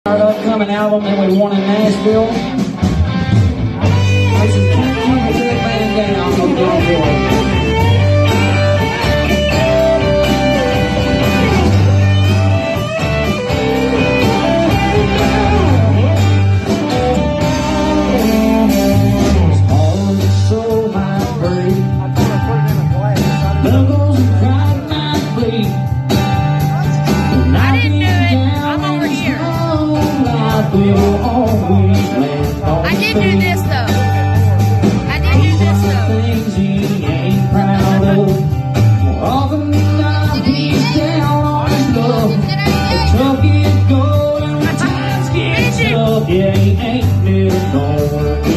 Our upcoming album that we won in Nashville. This is Keep the Good Man Down from Billboard. I did do this though. I did do this though. Things he ain't proud of. All the night he's down on his luck. Truck is going, times get tough. Yeah, he ain't living nowhere.